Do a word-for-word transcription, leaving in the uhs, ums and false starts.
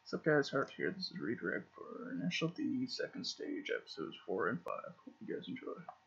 What's up guys, Hart here. This is Redirect for Initial D, second stage, episodes four and five. Hope you guys enjoy.